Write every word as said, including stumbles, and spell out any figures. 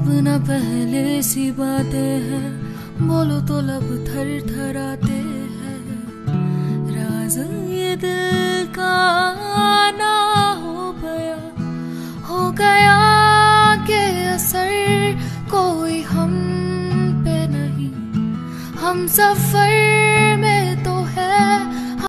अब न पहले सी बातें हैं, बोलो तो लब थर थराते हैं। राज ये दिल का ना हो गया, हो गया कि असर कोई हम पे नहीं, हम सफर